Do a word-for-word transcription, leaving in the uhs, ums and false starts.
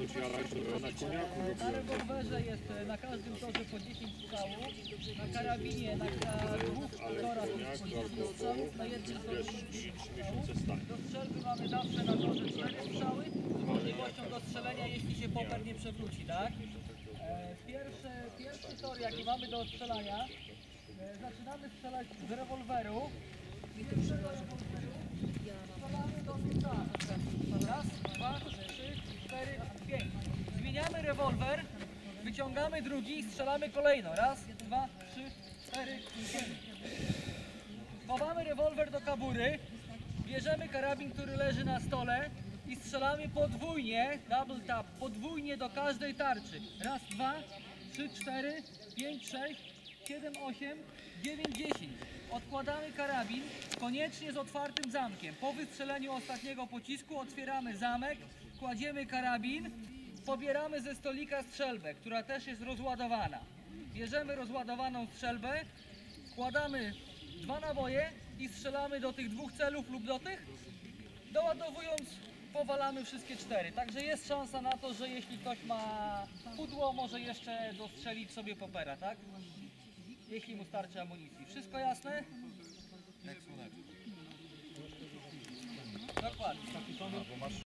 możesz jarać na koniaku. Na rewolwerze jest na każdym torze po dziesięć strzałów, na karabinie na, na dwóch torach jest po dziesięć strzałów, na jednym torze dziesięć strzałów. Do strzelby mamy zawsze na torze cztery strzały z możliwością dostrzelenia, jeśli się poper nie przewróci, tak? E, pierwszy, pierwszy tor, jaki mamy do strzelania, e, zaczynamy strzelać z rewolweru. Pierwszego rewolweru strzelamy do tak. Raz, dwa, trzy, cztery, pięć. Zmieniamy rewolwer, wyciągamy drugi i strzelamy kolejno. Raz, dwa, trzy, cztery, pięć. Chowamy rewolwer do kabury, bierzemy karabin, który leży na stole i strzelamy podwójnie, double tap, podwójnie do każdej tarczy. Raz, dwa, trzy, cztery, pięć, sześć, siedem, osiem, dziewięć, dziesięć. Odkładamy karabin, koniecznie z otwartym zamkiem. Po wystrzeleniu ostatniego pocisku otwieramy zamek, kładziemy karabin, pobieramy ze stolika strzelbę, która też jest rozładowana. Bierzemy rozładowaną strzelbę, wkładamy dwa naboje i strzelamy do tych dwóch celów lub do tych. Doładowując, powalamy wszystkie cztery. Także jest szansa na to, że jeśli ktoś ma pudło, może jeszcze dostrzelić sobie popera, tak? Jeśli mu starczy amunicji. Wszystko jasne? Jak słoneczko. Dokładnie.